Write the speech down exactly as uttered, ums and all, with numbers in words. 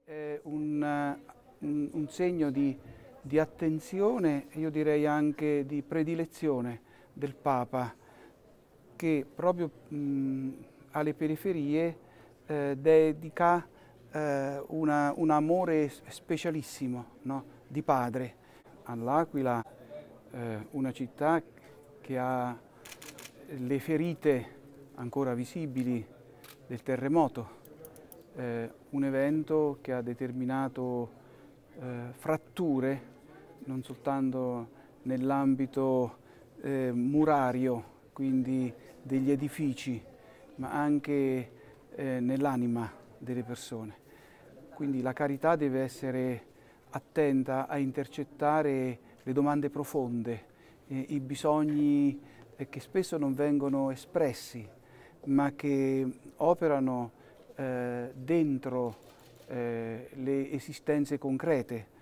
È un, un, un segno di, di attenzione, io direi anche di predilezione del Papa, che proprio mh, alle periferie eh, dedica eh, una, un amore specialissimo, no? Di padre. All'Aquila, eh, una città che ha le ferite ancora visibili del terremoto, eh, un evento che ha determinato eh, fratture non soltanto nell'ambito eh, murario, quindi degli edifici, ma anche eh, nell'anima delle persone. Quindi la carità deve essere attenta a intercettare le domande profonde, eh, i bisogni eh, che spesso non vengono espressi, ma che operano eh, dentro eh, le esistenze concrete